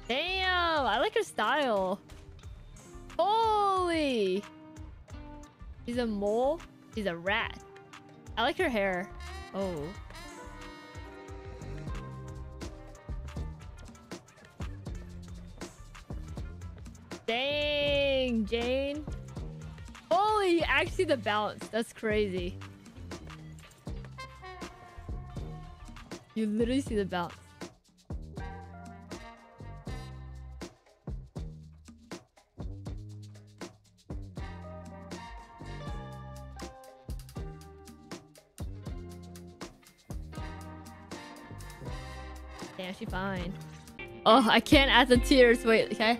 Damn, I like her style. Holy. She's a mole. She's a rat. I like her hair. Oh. Dang, Jane. Holy, actually the bounce. That's crazy. You literally see the bounce. Yeah, she fine. Oh, I can't add the tears. Wait, okay.